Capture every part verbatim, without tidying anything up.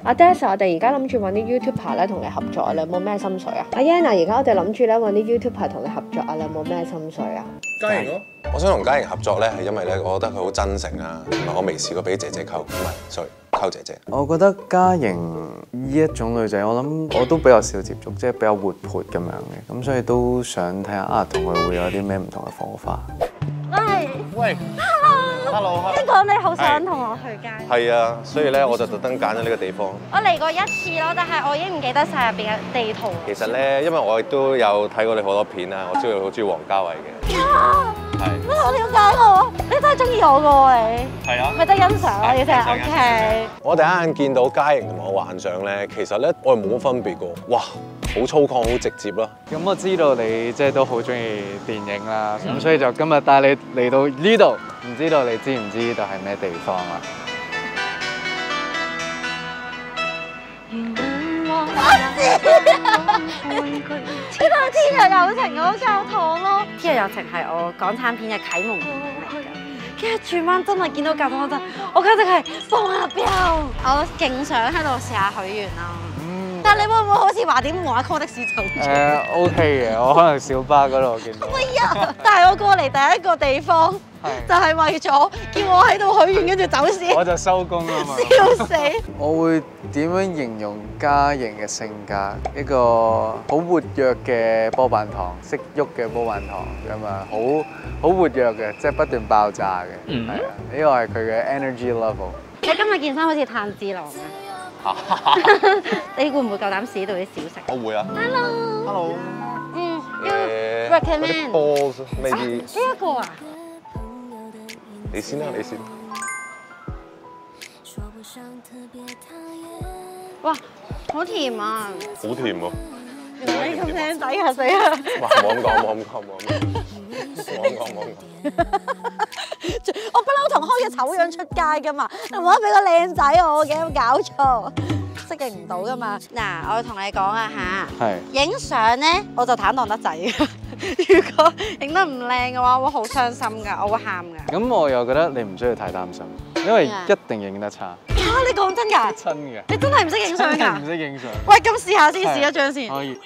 阿 Des， 我哋而家諗住揾啲 YouTuber 咧同你合作，你有冇咩心水啊？阿 Yan 啊，而家我哋諗住咧揾啲 YouTuber 同你合作啊，你有冇咩心水啊？ 嘉瑩咯，我想同嘉瑩合作咧，係因為咧，我覺得佢好真誠啊，同埋我未試過俾姐姐溝，唔係，sorry，溝姐姐。 我覺得嘉瑩呢一種女仔，我諗我都比較少接觸，即係比較活潑咁樣嘅，咁所以都想睇下啊，同佢會有啲咩唔同嘅火花。 喂喂 ，Hello，聽講你好想同我去街。 係啊，所以咧我就特登揀咗呢個地方。 我嚟過一次咯，但係我已經唔記得晒入邊嘅地圖。 其實咧，因為我亦都有睇過你好多片啊，我知道你好中意王家衛嘅。 啊！ 係。 乜我了解我？你真係中意我噶喎你？ 係啊。 咪得欣賞我嘅啫 ，OK。 我第一眼見到嘉瑩同埋我幻想咧，其實咧我係冇乜分別噶，哇！好粗獷，好直接咯。 咁我知道你即係都好中意電影啦，咁、嗯、所以就今日帶你嚟到呢度，唔知道你知唔知呢度係咩地方啊？ 知道《天若有情》嗰個教堂咯，《天若有情》係我港產片嘅啟蒙片嚟㗎。跟住轉彎真係見到教堂嗰陣，我簡直係蹦啊飆！我勁想喺度試下許願啦。但係你會唔會好似華點華 call 的士走咗？ 誒 OK 嘅，我可能小巴嗰度見到。 哎呀！但係我過嚟第一個地方，就係為咗叫我喺度許願，跟住走先。 我就收工啦嘛。 笑死！我會點樣形容嘉瑩嘅性格？一個好活躍嘅波板糖，識喐嘅波板糖咁啊，好好活躍嘅，即係不斷爆炸嘅。係啊，呢個係佢嘅 energy level。 你今日件衫好似炭治郎啊！你會唔會夠膽試到啲小食？ 我會啊。 Hello。Hello。嗯。 誒。 recommend。 balls maybe。 呢一個啊？ 你先啦，你先。 哇，好甜啊！ 好甜喎。 原來你咁靚仔㗎死啊！ 哇，冇咁講，冇咁講，冇咁講，冇咁講，冇咁講。 我不嬲同開嘅醜樣出街噶嘛，你唔可以俾個靚仔我嘅，有冇搞錯？適應唔到噶嘛。嗱，我同你講啊嚇， 係影相咧我就坦蕩得滯。如果影得唔靚嘅話，我會好傷心㗎，我會喊㗎。 咁我又覺得你唔需要太擔心，因為一定影得差。 嚇！你講真㗎？ 真嘅。 你真係唔識影相㗎？ 唔識影相。 喂，咁試下先，試一張先。 可以。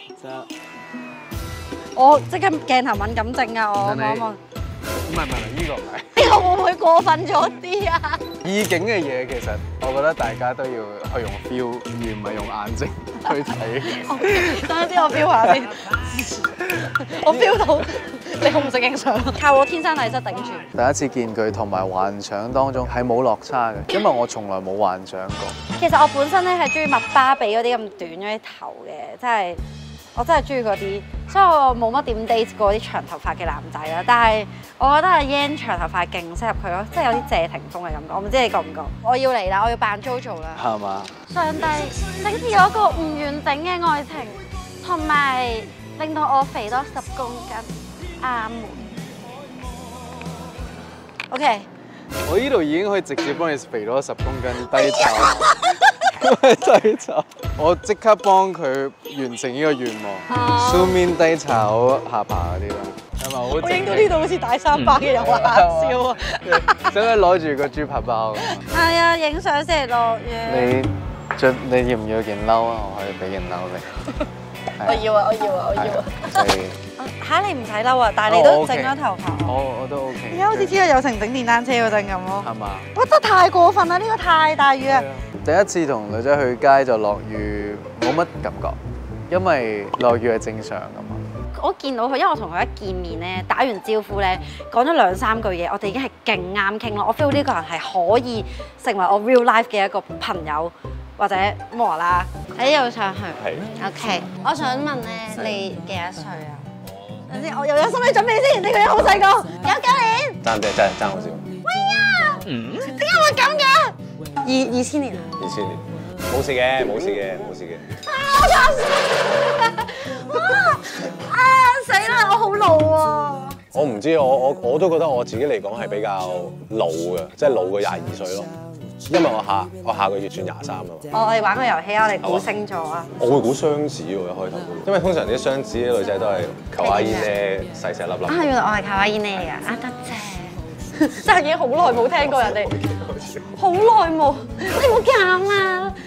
我即刻鏡頭敏感症啊！我望一望。 唔係唔係，呢個唔係。 呢個會唔會過分咗啲啊？ 意境嘅嘢其實我覺得大家都要去用 feel，而唔係用眼睛去睇。 等陣先，我 feel 下先。我 feel 到你好唔識影相，靠我天生麗質頂住。 第一次見佢同埋幻想當中係冇落差嘅，因為我從來冇幻想過。 其實我本身咧係中意麥巴比嗰啲咁短嗰啲頭嘅，即係。我真係中意嗰啲，所以我冇乜點 date 過啲長頭髮嘅男仔啦。但係我覺得阿 Yan 長頭髮勁適合佢咯，即係有啲謝霆鋒嘅感覺。我唔知你覺唔覺？我要嚟啦，我要扮 JoJo 啦。 係嘛？上帝整治我一個唔完整嘅愛情，同埋令到我肥多十公斤。阿門。OK。 我呢度已經可以直接幫你肥多十公斤低炒。低炒，我即刻幫佢完成呢個願望。Zoom in 低炒下巴嗰啲啦，係咪好？ 我影到呢度好似大三巴嘅有話笑啊！ 使唔使攞住個豬扒包？ 係啊，影相先嚟落雨。 你着你要唔要件褸啊？我可以俾件褸你。 我要啊！我要啊！我要啊！ 係。 嚇你唔使嬲啊！但係你都整咗頭髮。 我我都 OK。 而家好似天若有情整電單車嗰陣咁咯。 係嘛？ 哇！真係太過分啦！呢個太大雨啊！ 第一次同女仔去街就落雨，冇乜感覺，因為落雨係正常噶嘛。我見到佢，因為我同佢一見面咧，打完招呼咧，講咗兩三句嘢，我哋已經係勁啱傾咯。我 feel 呢個人係可以成為我 real life 嘅一個朋友或者摩啦。喺呢度上去。係。OK，我想問咧，你幾多歲啊？等先，我又有心理準備先。呢個人好細個，有九年。爭啲真係爭好少。喂呀！嗯。點解會咁嘅？二二千年啊！二千年，冇事嘅，冇事嘅，冇事嘅。啊！我搞死！哇！啊死啦！我好老喎。我唔知，我我我都覺得我自己嚟講係比較老嘅，即係老過廿二歲咯。因為我下我下個月轉廿三啊嘛。我哋玩個遊戲啊，我哋估星座啊。我會估雙子喎，一開頭。因為通常啲雙子啲女仔都係卡哇伊咧，細細粒粒。啊，原來我係卡哇伊咧㗎，啊得謝。真係已經好耐冇聽過人哋，好耐冇，你唔好咁啦。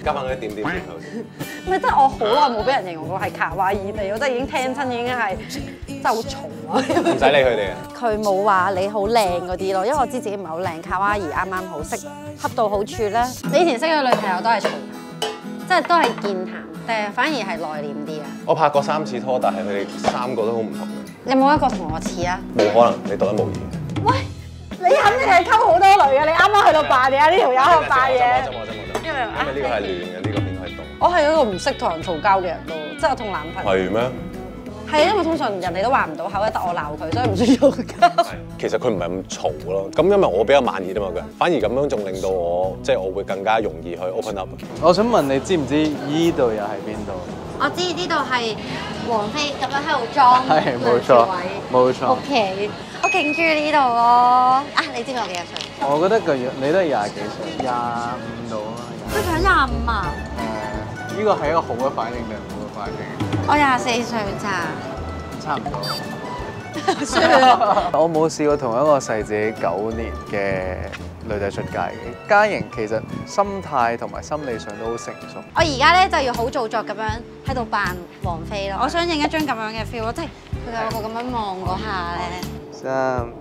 加翻嗰啲點點點頭先。 唔係，真係我好耐冇俾人形容過係卡哇伊地，我真係已經聽親已經係真係好重啊！ 唔使理佢哋啊。 佢冇話你好靚嗰啲咯，因為我知自己唔係好靚，卡哇伊啱啱好適恰到好處咧。你以前識嘅女朋友都係嘈，即係都係健談，但係反而係內斂啲啊。 我拍過三次拖，但係佢哋三個都好唔同嘅。 你冇一個同我似啊？ 冇可能，你獨一無二。 喂，你肯定係溝好多女嘅，你啱啱去到扮嘢，呢條友喺度扮嘢。 冇冇冇冇冇。因為呢個係暖嘅，呢個邊個係凍？ 我係一個唔識同人嘈交嘅人咯，即係我同男朋友。 係咩？ 係因為通常人哋都話唔到口，得我鬧佢，所以唔算嘈交。 其實佢唔係咁嘈咯，咁因為我比較慢熱啊嘛，佢反而咁樣仲令到我即係我會更加容易去 open up。 我想問你知唔知依度又係邊度？ 我知呢度係王菲咁樣喺度裝係冇錯，冇錯。 OK， 我勁中意呢度咯。啊，你知我幾多歲？ 我覺得個樣你都係廿幾歲，廿五度啊。 佢想廿五啊？ 誒，呢個係一個好嘅反應定唔好嘅反應？ 我廿四歲咋？ 差唔多。我冇試過同一個細自己九年嘅女仔出街嘅。嘉瑩其實心態同埋心理上都好成熟。 我而家咧就要好做作咁樣喺度扮王菲咯。我想影一張咁樣嘅 feel 咯，即係佢有個咁樣望嗰下咧。 三、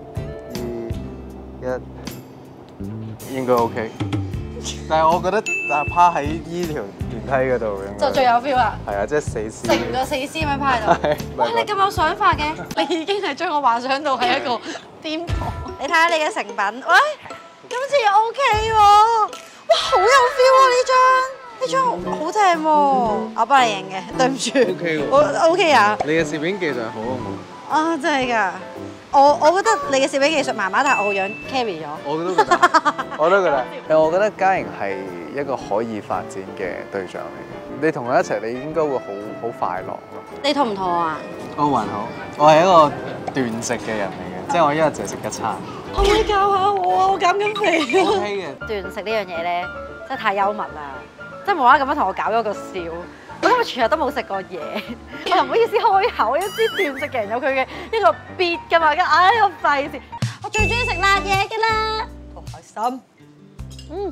二、一，應該 OK。但係我覺得啊，趴喺依條電梯嗰度咁就最有 feel 啦。 係啊，即係死屍。 成個死屍咁樣趴喺度。哇！你咁有想法嘅，你已經係將我幻想到係一個癲婆。你睇下你嘅成品，喂，今次 OK 喎，哇，好有 feel 啊！呢張呢張好正喎，我幫你影嘅，對唔住。 OK 喎。 我 OK 啊。 你嘅攝影技術好啊冇？ 啊，真係㗎。我我覺得你嘅攝影技術麻麻，但係我個樣 carry 咗。 我都覺得，我都覺得。誒，我覺得嘉瑩係一個可以發展嘅對象嚟嘅。你同佢一齊，你應該會好好快樂咯。 你肚唔肚啊？ 我還好，我係一個斷食嘅人嚟嘅，即係我一日就食一餐。 可唔可以教下我啊？我減緊肥。 OK 嘅。 斷食呢樣嘢咧，真係太幽默啦！即係無啦啦咁樣同我搞咗個笑。我今日全日都冇食過嘢，我又唔好意思開口，一知斷食嘅人有佢嘅一個 beat 㗎嘛，跟住唉我費事，我最中意食辣嘢㗎啦，好開心，嗯，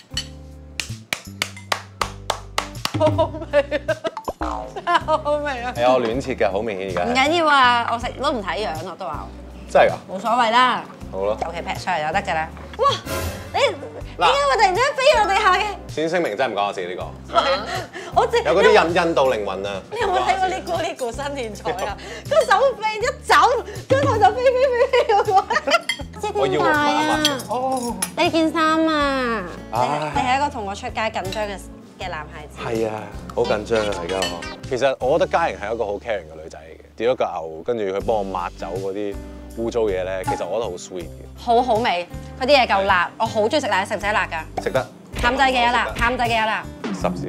好好味啊，真係好好味啊！ 係啊，我亂切嘅，好明顯而唔家。 緊要啊，我食都唔睇樣我都話， 真係㗎？ 冇所謂啦， 好咯。 求其劈出嚟就得㗎啦。哇！你點解會突然之間飛落地下嘅？ 先聲明真係唔關我事呢個。 我直有嗰啲印印度靈魂啊！ 你有冇睇過呢個呢個新年賽啊？個手臂一走，跟住就飛飛飛飛嗰個。 我要點解抹一抹啊先。哦。 你件衫啊！你唉你係一個同我出街緊張嘅嘅男孩子。 係啊，好緊張啊！而家我。其實我覺得嘉瑩係一個好 caring 嘅女仔嚟嘅，掉咗個牛，跟住佢幫我抹走嗰啲污糟嘢咧，其實我覺得好 sweet 嘅。 好好味，佢啲嘢夠辣，我好中意食辣，食唔食辣㗎？ 食得。 淡仔幾多辣？淡仔幾多辣？ 十少。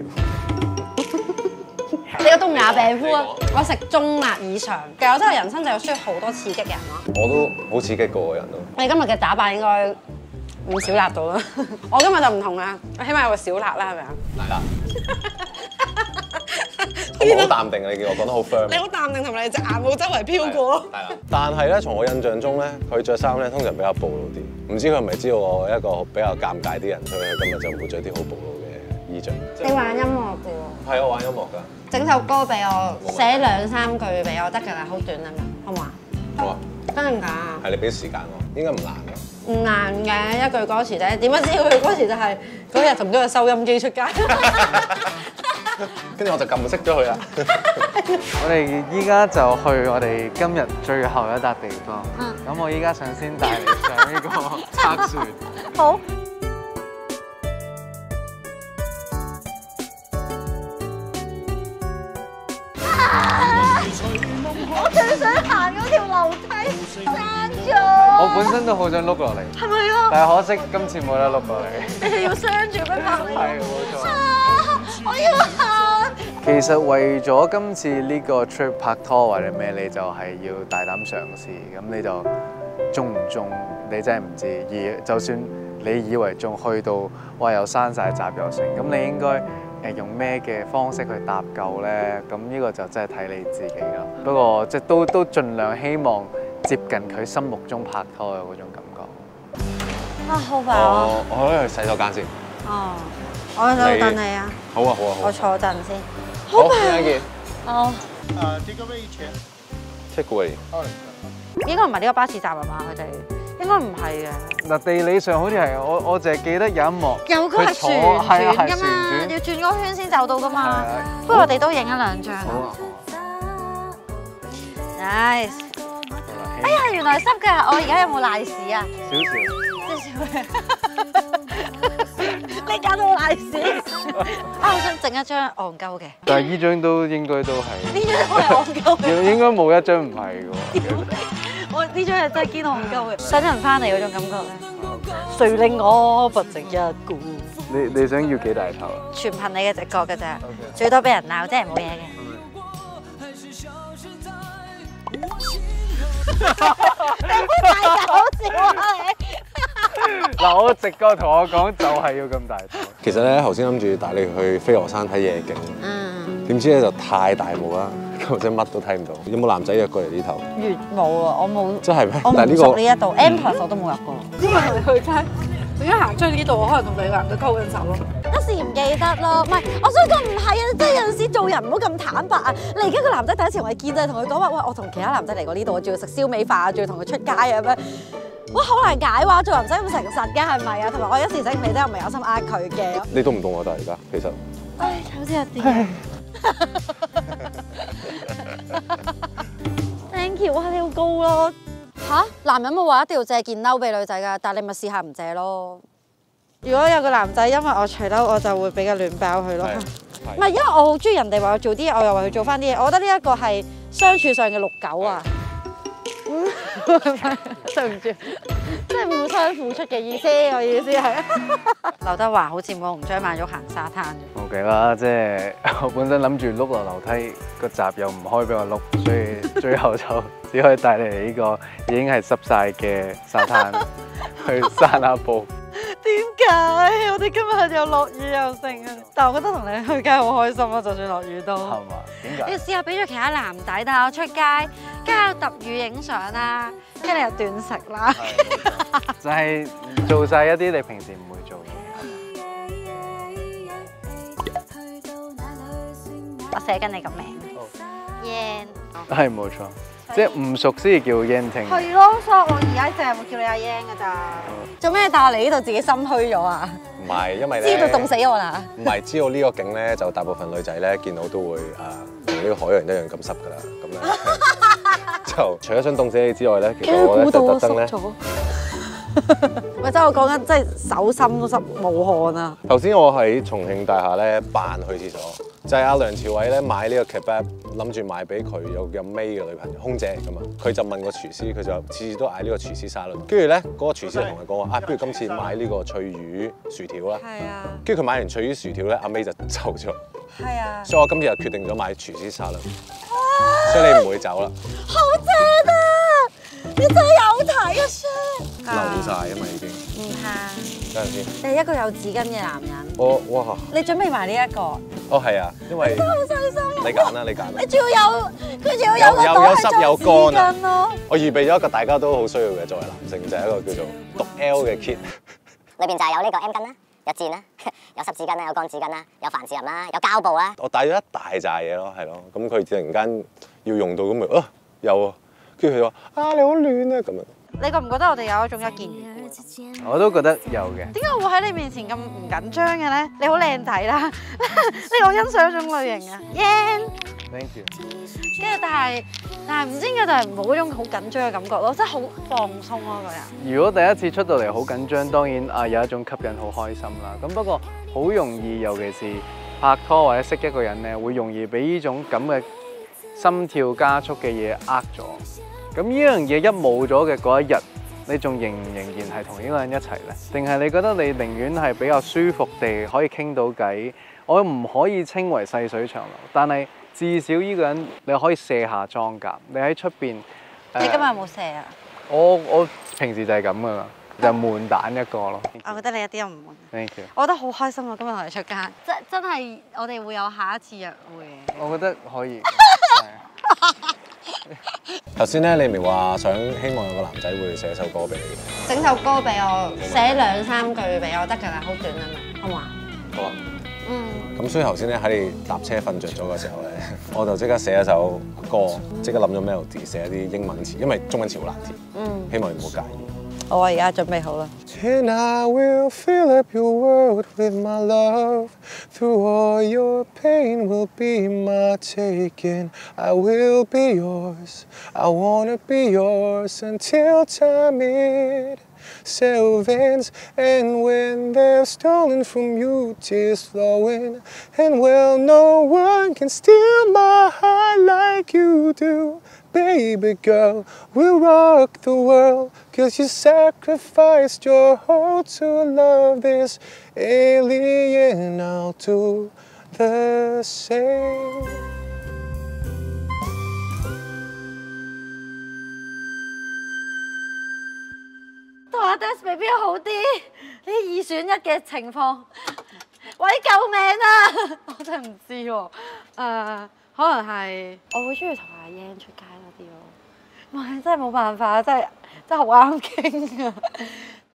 你個東亞病夫啊！我食中辣以上，其實我真係人生就需要好多刺激嘅人咯。 我都好刺激個人都。 你今日嘅打扮應該唔少辣到啦。我今日就唔同啦，我起碼有個小辣啦，係咪啊？ 係啦。我好淡定啊！你見我講得好 firm。 你好淡定，同埋你隻眼冇周圍飄過。 係啦。但係咧，從我印象中咧，佢着衫咧通常比較暴露啲。唔知佢係咪知道我一個比較尷尬啲人，所以佢今日就唔會着啲好暴露嘅衣着。 你玩音樂嘅喎？ 係我玩音樂㗎。 整首歌俾我，寫兩三句俾我得㗎啦，好短啊嘛，好唔好啊？ 好啊。 真係唔假啊？ 係你俾時間我，應該唔難嘅。 唔難嘅一句歌詞啫，點不知佢歌詞就係嗰日同咗個收音機出街。 跟住我就撳熄咗佢啦。 我哋依家就去我哋今日最後一笪地方。咁我依家想先帶你上呢個測船。 好。我最想行嗰條樓梯，閂咗。 我本身都好想碌落嚟， 係咪啊？ 但係可惜今次冇得碌落嚟。 你係要閂住咩拍？ 係冇錯。 啊！我要行。 其實為咗今次呢個 trip 拍拖或者咩，你就係要大膽嘗試。咁你就中唔中，你真係唔知。而就算你以為中，去到哇又閂晒閘又成，咁你應該誒用咩嘅方式去搭救咧？咁呢個就真係睇你自己啦。不過即係都都盡量希望接近佢心目中拍拖嘅嗰種感覺。 啊，好飽啊！ 我我可以去洗手間先。 哦， 我喺度等你啊。 好啊好啊好啊。 我坐陣先。 好，邊一件好。 呃，這個位前。 ？Take away。 應該唔係呢個巴士站啊嘛？佢哋應該唔係嘅。 嗱，地理上好似係，我我淨係記得有一幕， 有個係佢坐旋係啊轉㗎嘛， 係旋轉要轉個圈先走到㗎嘛。 係啊不如我哋都影一兩張好啊啊。Nice。哎呀，原來濕㗎！我而家有冇賴屎啊？ 少少。 你搞到我賴屎！啊，我想整一張戇鳩嘅。 但係依張都應該都係， 呢張都係戇鳩嘅。 應應該冇一張唔係嘅喎。 我呢張係真係堅戇鳩嘅，想人翻嚟嗰種感覺咧。誰令我不值一顧？ 你你想要幾大頭啊？ 全憑你嘅直覺嘅咋，最多俾人鬧，真係冇嘢嘅。你唔好太搞笑啊你！ 嗱，我直覺同我講就係要咁大頭。 其實咧，頭先諗住帶你去飛鵝山睇夜景， 嗯， 點知咧就太大霧啦，咁真乜都睇唔到。有冇男仔約過嚟呢頭？ 越冇啊，我冇， 真係咩？ 我唔但係呢個熟呢一度 M plus 我都冇入過。 因為我哋去街，點解行出去呢度，我可能同你個男仔溝緊手咯？ 一時唔記得咯，唔係，我想講唔係啊，即係有陣時做人唔好咁坦白啊！你而家個男仔第一次同你見就係同佢講話，喂，我同其他男仔嚟過呢度，我仲要食燒味飯，仲要同佢出街啊咁樣，哇，好難解話，做人唔使咁誠實嘅係咪啊？同埋我一時醒唔起真係唔係有心呃佢嘅。 你都唔懂我但係而家其實。 唉，好似有啲。Thank you，哇，你好高咯嚇！男人冇話一定要借件褸俾女仔㗎，但係你咪試下唔借咯。如果有個男仔因為我除褸，我就會比較亂爆佢咯。唔係，因為我好中意人哋為我做啲嘢，我又為佢做翻啲嘢。我覺得呢一個係相處上嘅六九啊。對唔住，即係互相付出嘅意思。我意思係，劉德華好似冇同張曼玉行沙灘。 OK 啦，即係我本身諗住碌落樓梯，個閘又唔開俾我碌，所以最後就只可以帶你嚟呢個已經係濕晒嘅沙灘去散下步。 點解？我哋今日又落雨又剩啊！但係我覺得同你去街好開心啊，就算落雨都。 係嘛？點解？ 你試下俾咗其他男仔帶我出街，跟住揼雨影相啦，跟住你又斷食啦。 就係做晒一啲你平時唔會做嘅嘢。我寫緊你個名 Yan。 係冇錯，即係唔熟先至叫 Yan 聽。 係咯，所以我而家淨係會叫你阿 Yan 㗎咋。做咩帶我嚟呢度自己心虛咗啊？ 唔係，因為咧知道凍死我啦。 唔係，知道呢個景咧，就大部分女仔咧見到都會誒同呢個海洋一樣咁濕㗎啦。咁咧就除咗想凍死你之外咧，其實我咧就特登咧。 咪即係我講緊，即係手心都濕冇汗啊！ 頭先我喺重慶大廈咧扮去廁所，就係阿梁朝偉咧買呢個 kebab，諗住買俾佢有有妹嘅女朋友空姐嚟㗎嘛。佢就問個廚師，佢就次次都嗌呢個廚師沙律。跟住咧嗰個廚師就同佢講話：啊，不如今次買呢個脆魚薯條啦。 係啊。跟住佢買完脆魚薯條咧，阿 May 就走咗。 係啊。 所以我今次就決定咗買廚師沙律，所以你唔會走啦。 好正啊！你真係有睇啊 Sir！ 流晒啊嘛已經。 唔怕。 等陣先。 你係一個有紙巾嘅男人。 我哇！ 你準備埋呢一個。 哦係啊，因為真係好細心。 你揀啦，你揀啦。 你仲要有，佢仲要有個袋係裝紙巾咯。 我預備咗一個大家都好需要嘅，作為男性就係一個叫做獨 L 嘅 kit。 裏邊就係有呢個 M 巾啦，有墊啦，有濕紙巾啦，有乾紙巾啦，有凡士林啦，有膠布啦。 我帶咗一大扎嘢咯，係咯，咁佢突然間要用到咁咪啊有啊，跟住佢話啊你好暖啊咁樣。 你覺唔覺得我哋有一種一見如故？ 我都覺得有嘅。 點解我會喺你面前咁唔緊張嘅咧？你好靚仔啦，你好欣賞嗰種類型啊 ，Yan。Thank you。 跟住但係但係唔知點解就係冇嗰種好緊張嘅感覺咯，真係好放鬆咯個人。 如果第一次出到嚟好緊張，當然啊有一種吸引好開心啦。咁不過好容易，尤其是拍拖或者識一個人咧，會容易俾呢種咁嘅心跳加速嘅嘢呃咗。咁呢樣嘢一冇咗嘅嗰一日，你仲仍唔仍然係同呢個人一齊呢？定係你覺得你寧願係比較舒服地可以傾到偈？我唔可以稱為細水長流，但係至少呢個人你可以卸下裝甲。你喺出邊， 你今日有冇卸啊？ 我我平時就係咁噶啦，就悶蛋一個咯。 我覺得你一啲都唔悶。 Thank you。 我覺得好開心啊！今日同你出街，真真係我哋會有下一次約會。 我覺得可以。 頭先咧，你咪話想希望有個男仔會寫首歌俾你。 整首歌俾我，寫兩三句俾我得㗎啦，好短啊嘛，好唔好啊？ 好啊。 嗯， 咁所以頭先咧喺你搭車瞓着咗嘅時候咧，我就即刻寫一首歌，即刻諗咗 melody， 寫一啲英文詞，因為中文詞好難填。嗯，希望你唔好介意。 我而家準備好啦。 And I will fill up your world with my love. Through all your pain will be my taking. I will be yours. I wanna be yours until time itself ends. And when they're stolen from you, tears flowing. And well, no one can steal my heart like you do. Baby girl, we'll rock the world. Cause you sacrificed your whole to love this alien. I'll do the same. 同阿 Des baby 好啲，呢二選一嘅情況，喂救命啊！我真係唔知喎，誒、可能係我會中意同阿 Yan 出街多啲咯，唔係真係冇辦法，真係真係好啱傾啊！